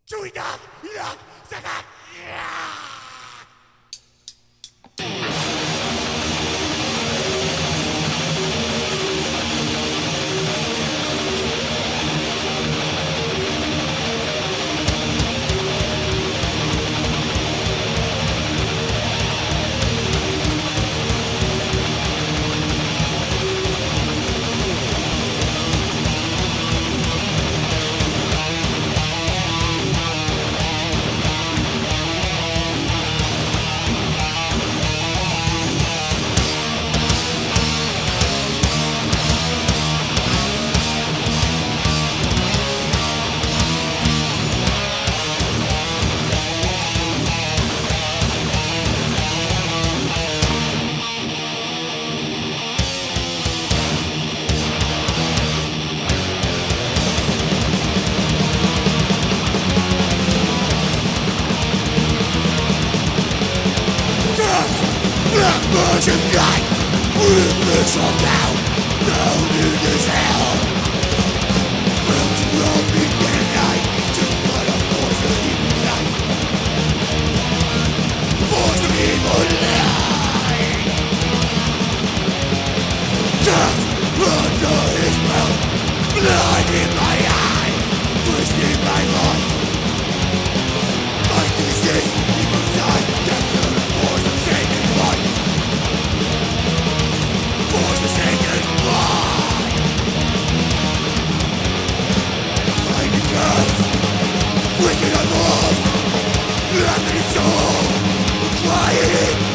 Chewy dog, yuck, sucker, yeah. Virgin night, ruthless on down, down in this hell. Melting on me day and night, just blood of poison evil night. Force of evil light. Death under his mouth, blood in my eyes, twisting my life. My disease, evil side, death to the force of Satan's life. Force of Satan's blood. Finding curse, wicked and lost, every soul crying.